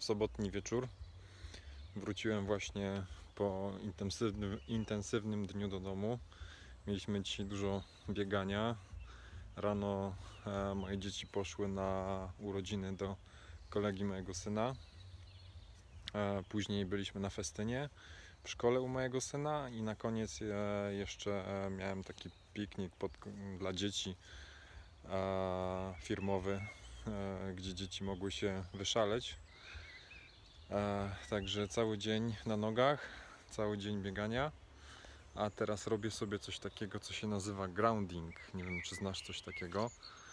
w sobotni wieczór. Wróciłem właśnie po intensywnym dniu do domu. Mieliśmy dzisiaj dużo biegania. Rano moje dzieci poszły na urodziny do kolegi mojego syna. Później byliśmy na festynie w szkole u mojego syna i na koniec jeszcze miałem taki piknik dla dzieci firmowy, gdzie dzieci mogły się wyszaleć. Także cały dzień na nogach, cały dzień biegania. A teraz robię sobie coś takiego, co się nazywa grounding. Nie wiem, czy znasz coś takiego.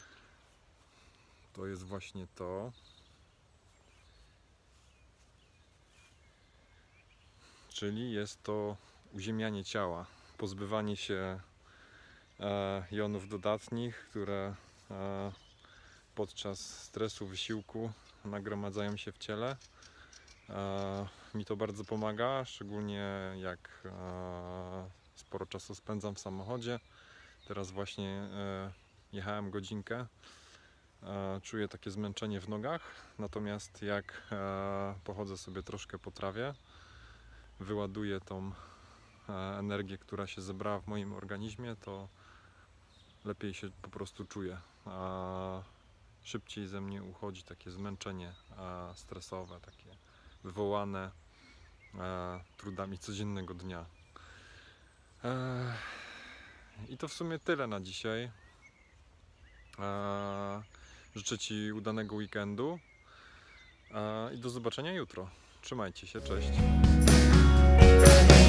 To jest właśnie to. Czyli jest to uziemianie ciała, pozbywanie się jonów dodatnich, które podczas stresu, wysiłku nagromadzają się w ciele. Mi to bardzo pomaga, szczególnie jak sporo czasu spędzam w samochodzie. Teraz właśnie jechałem godzinkę. Czuję takie zmęczenie w nogach, natomiast jak pochodzę sobie troszkę po trawie, wyładuję tą energię, która się zebrała w moim organizmie, to lepiej się po prostu czuję. Szybciej ze mnie uchodzi takie zmęczenie stresowe, takie wywołane trudami codziennego dnia. I to w sumie tyle na dzisiaj. Życzę Ci udanego weekendu i do zobaczenia jutro. Trzymajcie się, cześć.